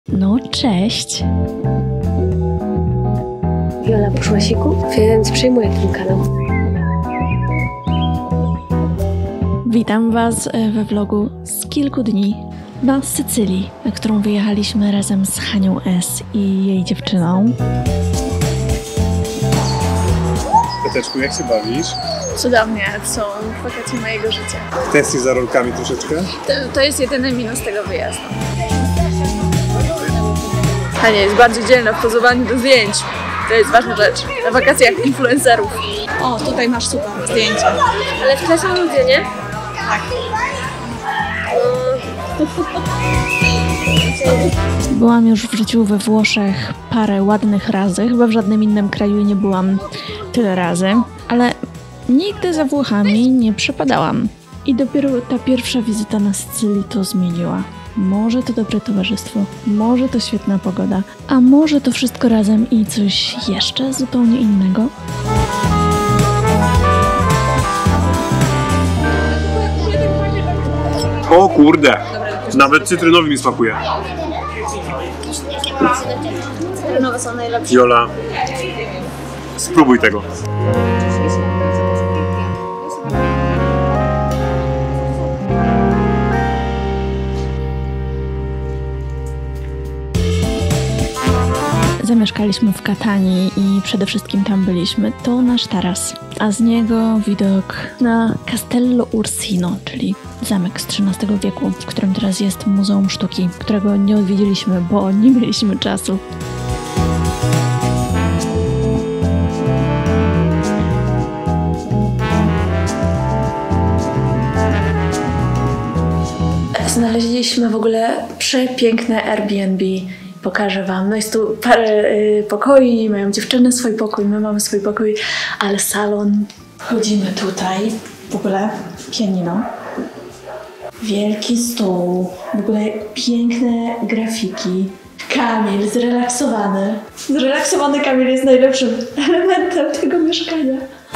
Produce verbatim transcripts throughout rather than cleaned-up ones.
No, cześć. Jola poszła siku, więc przejmuję ten kanał. Witam Was we vlogu z kilku dni na Sycylii, na którą wyjechaliśmy razem z Hanią S. i jej dziewczyną. Peteczku, jak się bawisz? Cudownie, to są wakacje mojego życia. Tęsknisz za rolkami troszeczkę? To, to jest jedyny minus tego wyjazdu. Hania jest bardzo dzielna w pozowaniu do zdjęć. To jest ważna rzecz. Na wakacjach influencerów. O, tutaj masz super zdjęcie. Ale w tle są ludzie, nie? Tak. Byłam już w życiu we Włoszech parę ładnych razy. Chyba w żadnym innym kraju nie byłam tyle razy. Ale nigdy za Włochami nie przepadałam. I dopiero ta pierwsza wizyta na Sycylii to zmieniła. Może to dobre towarzystwo, może to świetna pogoda, a może to wszystko razem i coś jeszcze zupełnie innego? O kurde, nawet cytrynowy mi smakuje. Cytrynowe są najlepsze. Jola, spróbuj tego. Zamieszkaliśmy w Katanii i przede wszystkim tam byliśmy. To nasz taras, a z niego widok na Castello Ursino, czyli zamek z trzynastego wieku, w którym teraz jest Muzeum Sztuki, którego nie odwiedziliśmy, bo nie mieliśmy czasu. Znaleźliśmy w ogóle przepiękne Airbnb. Pokażę Wam. No jest tu parę y, pokoi, mają dziewczyny swój pokój, my mamy swój pokój, ale salon. Wchodzimy tutaj, w ogóle pianino, wielki stół, w ogóle piękne grafiki. Kamil zrelaksowany. Zrelaksowany Kamil jest najlepszym elementem tego mieszkania.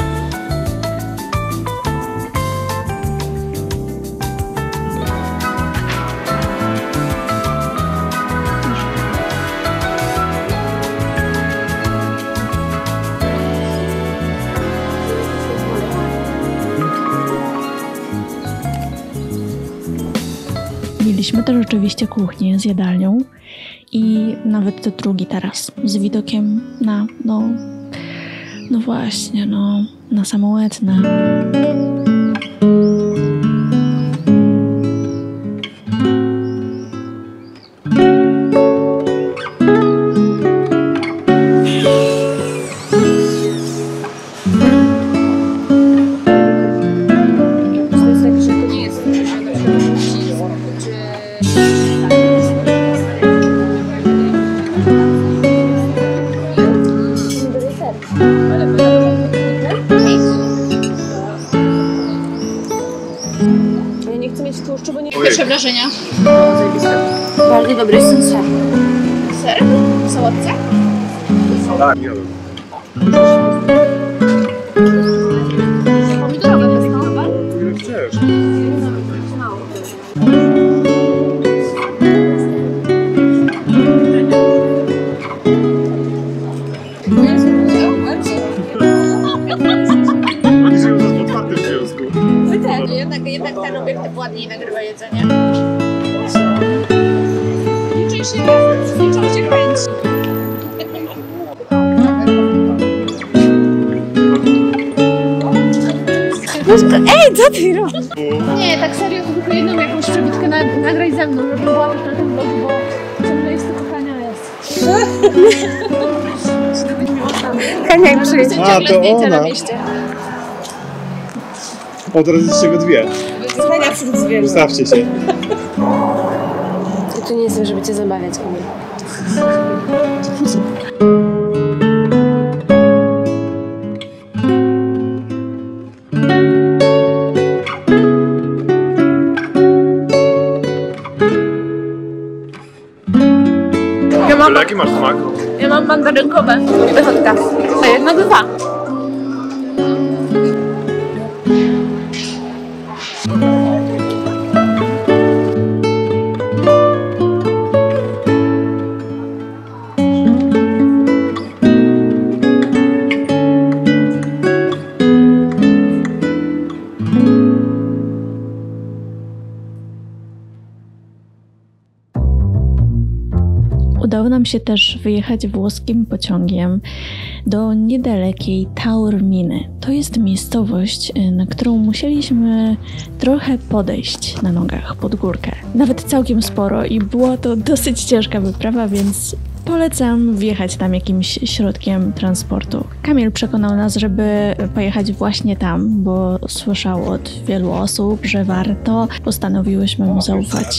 Mieliśmy też oczywiście kuchnię z jadalnią i nawet drugi taras z widokiem na, no, no właśnie, no, na samą Etnę. Ja nie chcę mieć tłuszczu, bo nie... Pierwsze wrażenia? Bardzo dobry jest ten ser. Ser? W sałatce? Tak, nie wiem. Pomidorowe pesto? Ile chcesz? Jednak, jednak ten obiektyw ładniej nagrywa jedzenie. Liczy się, liczą się chęci. Ej, co ty robisz? Nie, tak serio, to tylko jedną jakąś przebitkę na, nagraj ze mną, żeby była też na tym vlogu, bo ciągle jest to kochania jest. Hania im przyjdzie. A, Ciągle to zdjęcia ona. na mieście. Od razu z czego dwie. Hania wśród zwierząt. Ustawcie się. Ja tu nie jestem, żeby cię zabawiać, Kamil. Ja mam, Jaki masz smak? ja mam mandarynkowe i wychodka, a jedna dwa. Udało nam się też wyjechać włoskim pociągiem do niedalekiej Taorminy. To jest miejscowość, na którą musieliśmy trochę podejść na nogach pod górkę. Nawet całkiem sporo i była to dosyć ciężka wyprawa, więc polecam wjechać tam jakimś środkiem transportu. Kamil przekonał nas, żeby pojechać właśnie tam, bo słyszał od wielu osób, że warto. Postanowiłyśmy mu zaufać.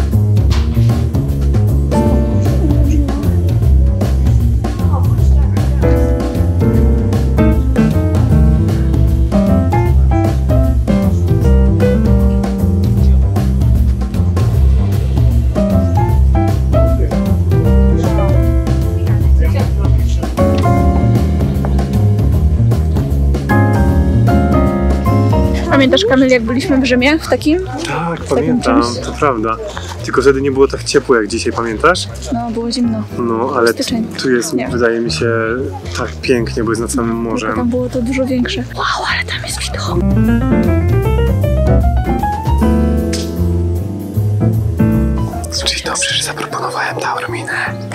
Pamiętasz, Kamil, jak byliśmy w Rzymie w takim? Tak, pamiętam, to prawda. Tylko wtedy nie było tak ciepło jak dzisiaj, pamiętasz? No, było zimno. No, ale Styczeń. tu jest, Nie. wydaje mi się, tak pięknie, bo jest nad samym Tylko morzem. tam było to dużo większe. Wow, ale tam jest widok. Czyli dobrze, że zaproponowałem Taorminę.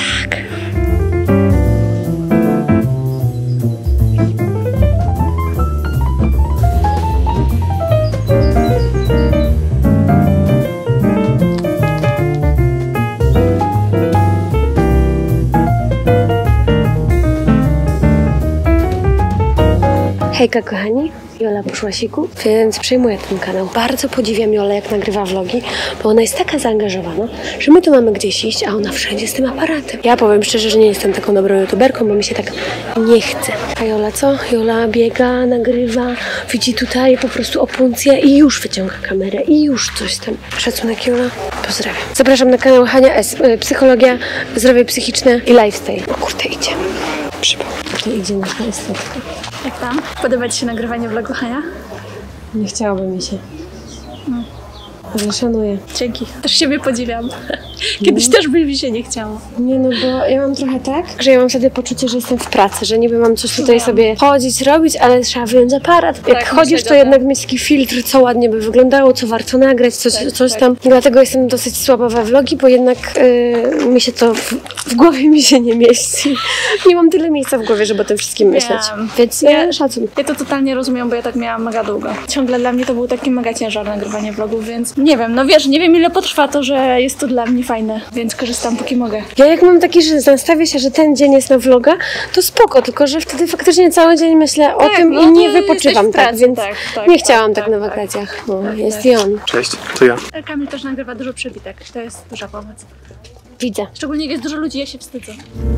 Hejka kochani, Jola Buszłasiku, więc przejmuję ten kanał. Bardzo podziwiam Jolę, jak nagrywa vlogi, bo ona jest taka zaangażowana, że my tu mamy gdzieś iść, a ona wszędzie z tym aparatem. Ja powiem szczerze, że nie jestem taką dobrą youtuberką, bo mi się tak nie chce. A Jola co? Jola biega, nagrywa, widzi tutaj po prostu opuncję i już wyciąga kamerę i już coś tam. Szacunek Jola, pozdrawiam. Zapraszam na kanał Hania S. Psychologia, zdrowie psychiczne i lifestyle. O kurde, idzie. Przypał. To idzie nasza estetyka. Jak tam? Podoba Ci się nagrywanie vlogu, Hania? Nie chciałoby mi się. No. Ale szanuję. Dzięki. Też siebie podziwiam. Kiedyś też by mi się nie chciało. Nie no, bo ja mam trochę tak, że ja mam wtedy poczucie, że jestem w pracy, że niby mam coś tutaj sobie chodzić, robić, ale trzeba wyjąć aparat. Jak Tak, chodzisz, myślę, to że jednak mieć taki filtr, co ładnie by wyglądało, co warto nagrać, coś, Tak, coś tak. tam. I dlatego jestem dosyć słaba we vlogi, bo jednak yy, mi się to w, w głowie mi się nie mieści. Nie mam tyle miejsca w głowie, żeby o tym wszystkim myśleć. Wiem. Więc Ja- ja, szacun. Ja to totalnie rozumiem, bo ja tak miałam mega długo. Ciągle dla mnie to był taki mega ciężar nagrywanie vlogów, więc nie wiem, no wiesz, nie wiem ile potrwa to, że jest to dla mnie fajne, więc korzystam póki mogę. Ja jak mam taki, że nastawię się, że ten dzień jest na vloga, to spoko, tylko że wtedy faktycznie cały dzień myślę o Tak, tym no i to nie jesteś wypoczywam, w pracy, tak, więc tak, tak, nie tak, chciałam tak, tak, na tak. wakacjach. No, Tak, jest tak. i on. Cześć, to ja. Kamil też nagrywa dużo przebitek, to jest duża pomoc. Widzę. Szczególnie jak jest dużo ludzi, ja się wstydzę.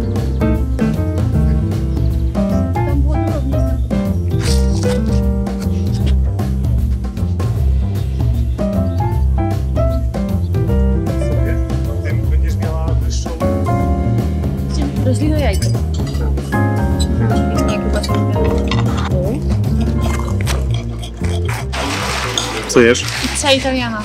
Tam było dużo miejsca. Ty będziesz miała wyższą... Rozlino jajko. Nie, chyba się Co jesz? Pizza italiana.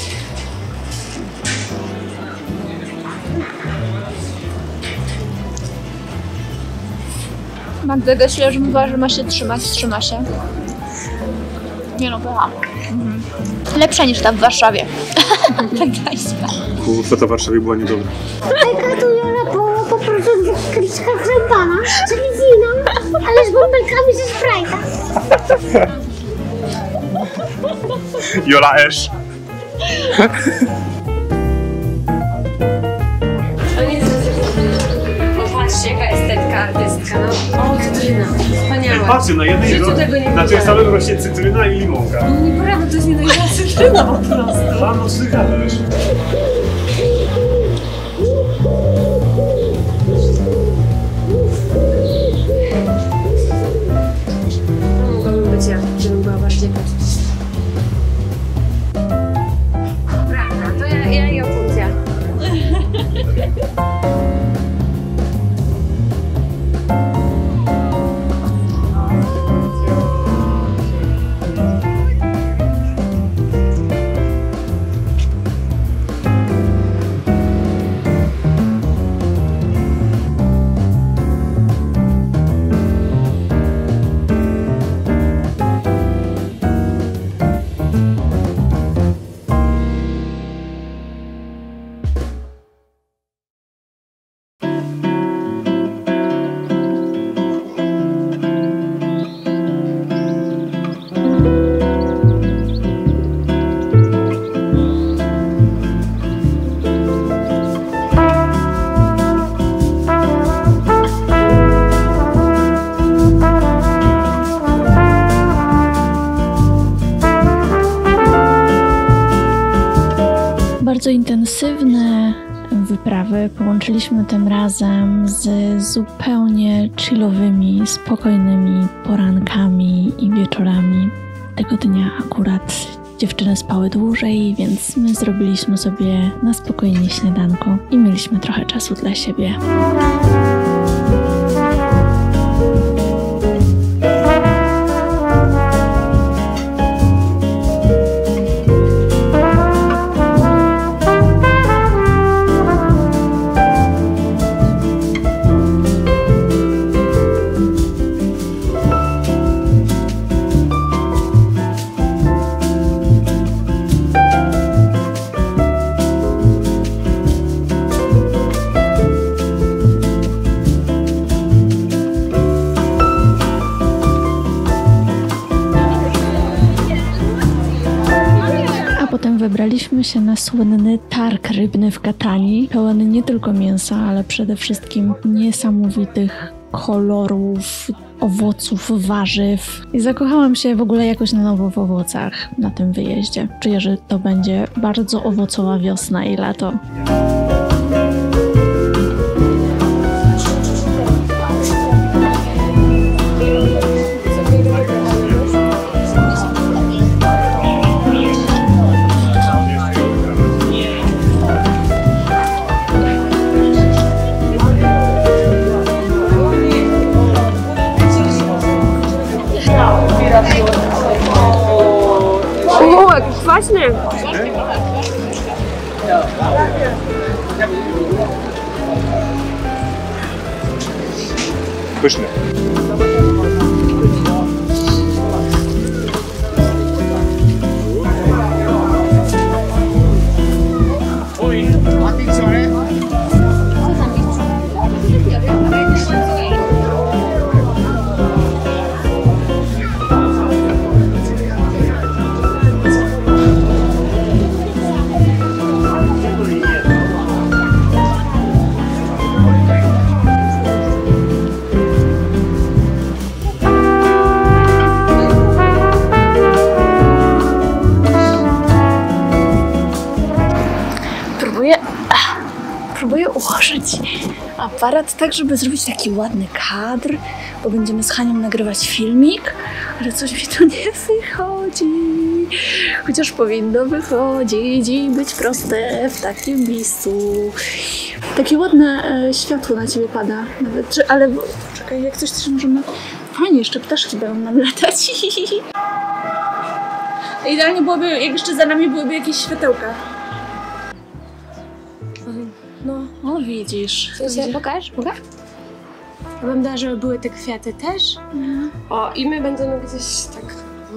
Magda że mówiła, że ma się trzymać, trzyma się. Nie no, była. Mhm. Lepsza niż ta w Warszawie. Gdańska. Kurwa, to w Warszawie była niedobra. Taka tu Jola po, po prostu w kieliszkach szampana, czyli z winą, ale z bąbelkami ze Sprite'a. Jola Esz. Patrzcie, jaka estetka artystka, no. O, cytryna. Wspaniała. Patrzcie, na jednej życiu tego nie na tym widziałam. samym rośnie cytryna i limonka. Nieprawda, to jest nie dojrzała cytryna po prostu. A no, słychać. To mogłabym być ja, żebym była bardziej patrzeć. Prawda, to ja, ja i opuncja. intensywne wyprawy połączyliśmy tym razem z zupełnie chillowymi, spokojnymi porankami i wieczorami. Tego dnia akurat dziewczyny spały dłużej, więc my zrobiliśmy sobie na spokojnie śniadanko i mieliśmy trochę czasu dla siebie. Potem wybraliśmy się na słynny targ rybny w Katanii, pełen nie tylko mięsa, ale przede wszystkim niesamowitych kolorów, owoców, warzyw. I zakochałam się w ogóle jakoś na nowo w owocach na tym wyjeździe. Czuję, że to będzie bardzo owocowa wiosna i lato. O, jak kwaśny! Pyszny. Próbuję ułożyć aparat tak, żeby zrobić taki ładny kadr, bo będziemy z Hanią nagrywać filmik, ale coś mi tu nie wychodzi. Chociaż powinno wychodzić i być proste w takim miejscu. Takie ładne e, światło na ciebie pada nawet, czy, ale czekaj, jak coś też możemy... Fajnie, jeszcze ptaszki będą nam latać. Idealnie byłoby, jak jeszcze za nami byłyby jakieś światełka. No, no widzisz. Wiecie, pokaż, pokaż. Ja bym dała, żeby były te kwiaty też. Mhm. O, i my będziemy gdzieś tak...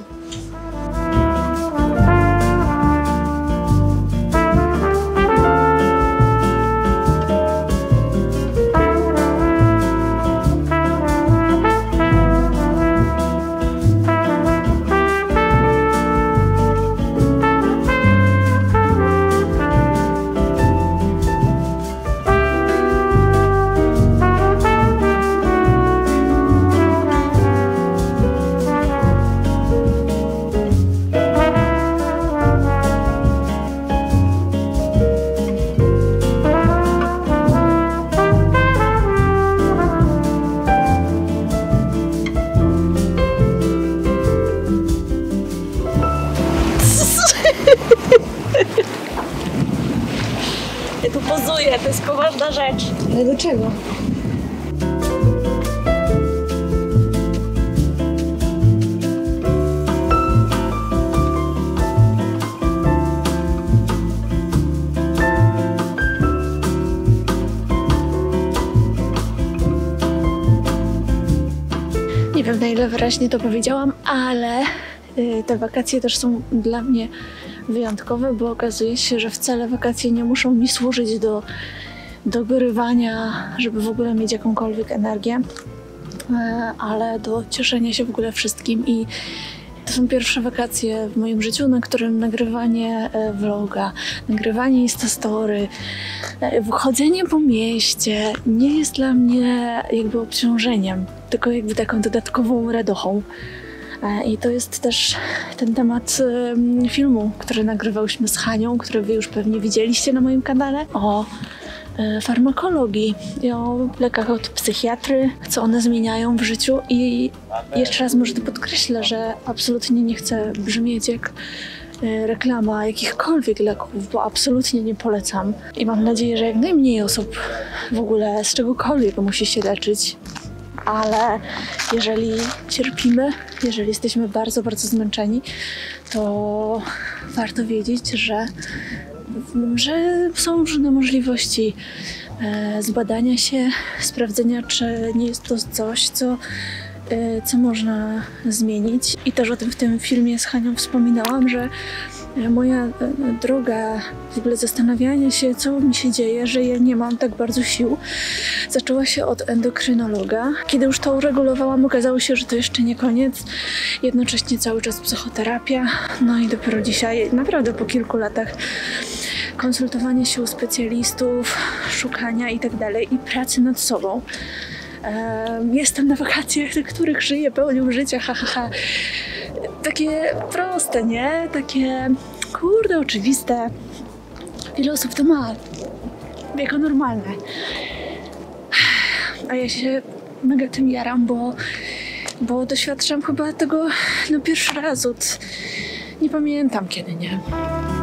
Ja tu pozuję, to jest poważna rzecz. Ale do czego? Nie wiem, na ile wyraźnie to powiedziałam, ale y, te wakacje też są dla mnie wyjątkowe, bo okazuje się, że wcale wakacje nie muszą mi służyć do dogorywania, żeby w ogóle mieć jakąkolwiek energię, ale do cieszenia się w ogóle wszystkim. I to są pierwsze wakacje w moim życiu, na którym nagrywanie vloga, nagrywanie Instastory, chodzenie po mieście nie jest dla mnie jakby obciążeniem, tylko jakby taką dodatkową radochą. I to jest też ten temat filmu, który nagrywałyśmy z Hanią, który wy już pewnie widzieliście na moim kanale, o farmakologii i o lekach od psychiatry, co one zmieniają w życiu. I jeszcze raz może to podkreślę, że absolutnie nie chcę brzmieć jak reklama jakichkolwiek leków, bo absolutnie nie polecam. I mam nadzieję, że jak najmniej osób w ogóle z czegokolwiek musi się leczyć. Ale jeżeli cierpimy, jeżeli jesteśmy bardzo, bardzo zmęczeni, to warto wiedzieć, że, że są różne możliwości e, zbadania się, sprawdzenia, czy nie jest to coś, co, e, co można zmienić. I też o tym w tym filmie z Hanią wspominałam, że moja droga w ogóle zastanawiania się, co mi się dzieje, że ja nie mam tak bardzo sił, zaczęła się od endokrynologa. Kiedy już to uregulowałam, okazało się, że to jeszcze nie koniec. Jednocześnie cały czas psychoterapia. No i dopiero dzisiaj, naprawdę po kilku latach konsultowania się u specjalistów, szukania i tak dalej i pracy nad sobą. Jestem na wakacjach, na których żyję pełnią życia, ha, ha, ha. Takie proste, nie? Takie, kurde, oczywiste. Wiele osób to ma jako normalne. A ja się mega tym jaram, bo, bo doświadczam chyba tego no, pierwszy raz od... nie pamiętam kiedy, nie?